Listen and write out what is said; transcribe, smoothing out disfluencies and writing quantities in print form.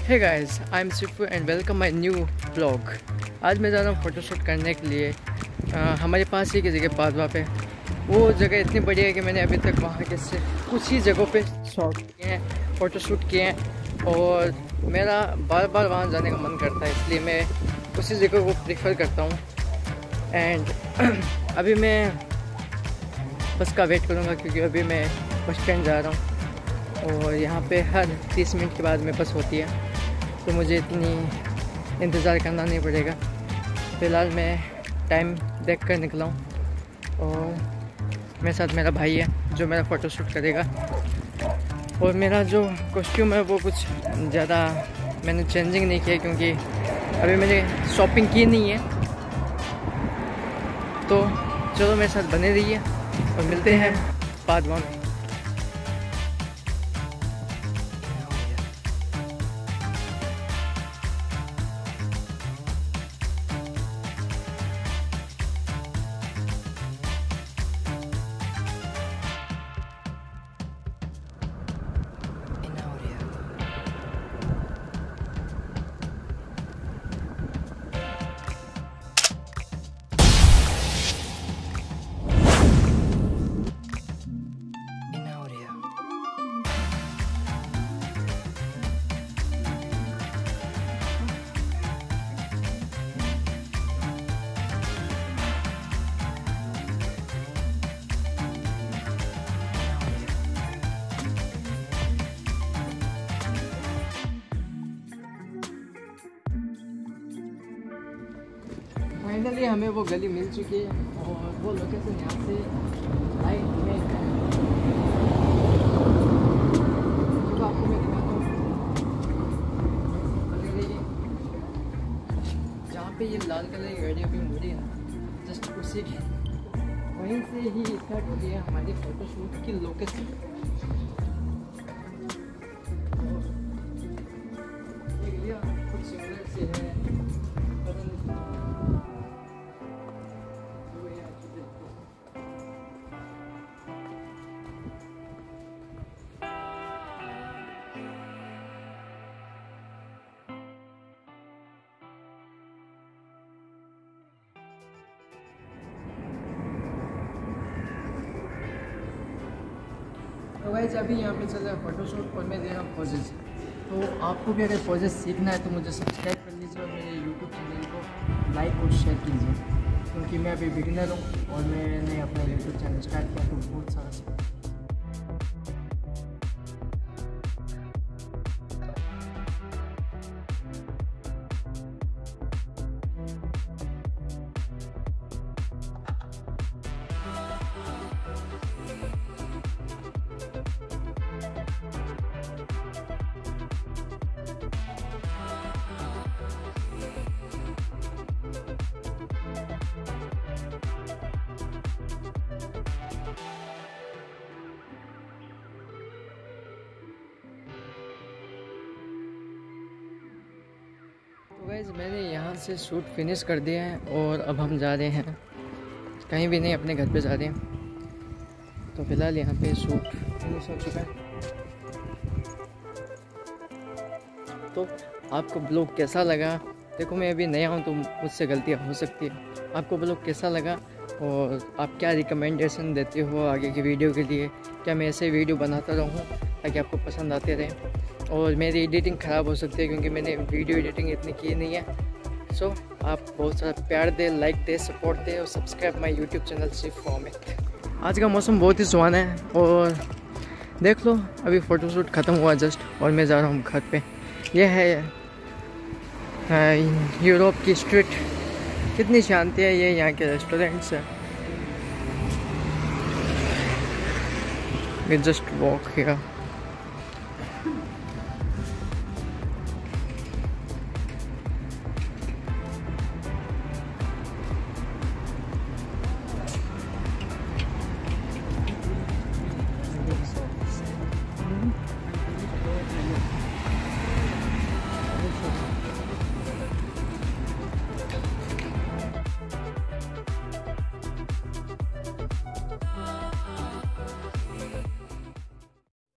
Hey guys, I am Sifu and welcome my new blog. आज मैं जा रहा हूँ फ़ोटोशूट करने के लिए हमारे पास ही की जगह पादवा पे। वो जगह इतनी बढ़िया है कि मैंने अभी तक वहाँ के सिर्फ कुछ ही जगहों पे शॉट किए हैं, फ़ोटोशूट किए हैं और मेरा बार बार वहाँ जाने का मन करता है, इसलिए मैं उसी जगह को प्रेफर करता हूँ। एंड अभी मैं बस का वेट करूँगा क्योंकि अभी मैं बस स्टैंड जा रहा हूँ और यहाँ पे हर 30 मिनट के बाद में बस होती है, तो मुझे इतनी इंतज़ार करना नहीं पड़ेगा। फ़िलहाल मैं टाइम देख कर निकला हूँ और मेरे साथ मेरा भाई है जो मेरा फ़ोटोशूट करेगा। और मेरा जो कॉस्ट्यूम है वो कुछ ज़्यादा मैंने चेंजिंग नहीं किया क्योंकि अभी मैंने शॉपिंग की नहीं है। तो चलो मेरे साथ बने रहिए और मिलते हैं पादवा में। फाइनली हमें वो गली मिल चुकी है और वो लोकेशन यहाँ से लाइट में है। तो आपको मैं दिखाता हूँ जहाँ पे ये लाल कलर की गाड़ी अभी मुड़ी है ना, जस्ट उसी के वहीं से ही स्टार्ट हो गई है हमारी फ़ोटोशूट की लोकेशन। कुछ सिमिलर से है, तो गाइस अभी यहाँ पे चल रहा है फ़ोटोशूट और मैं दे रहा हूँ पोजेस। तो आपको भी अगर पोजेस सीखना है तो मुझे सब्सक्राइब कर लीजिए और मेरे यूट्यूब चैनल को लाइक और शेयर कीजिए क्योंकि मैं अभी बिगिनर हूँ और मैंने अपना यूट्यूब चैनल स्टार्ट किया तो बहुत सारा सीखा। तो गाइस मैंने यहाँ से शूट फिनिश कर दिया है और अब हम जा रहे हैं कहीं भी नहीं, अपने घर पे जा रहे हैं। तो फिलहाल यहाँ पे शूट फिनिश हो चुका है। तो आपको ब्लॉग कैसा लगा? देखो मैं अभी नया हूँ तो मुझसे गलतियाँ हो सकती है। आपको ब्लॉग कैसा लगा और आप क्या रिकमेंडेशन देते हो आगे की वीडियो के लिए? क्या मैं ऐसे वीडियो बनाता रहूँ ताकि आपको पसंद आते रहें? और मेरी एडिटिंग ख़राब हो सकती है क्योंकि मैंने वीडियो एडिटिंग इतनी की नहीं है। सो आप बहुत सारा प्यार दे, लाइक दे, सपोर्ट दे और सब्सक्राइब माय यूट्यूब चैनल सिर्फ अमित। आज का मौसम बहुत ही सुहाना है और देख लो अभी फ़ोटोशूट ख़त्म हुआ जस्ट और मैं जा रहा हूँ घर पे। यह है यूरोप की स्ट्रीट, कितनी शांति है। ये यहाँ के रेस्टोरेंट्स है। We just walk here.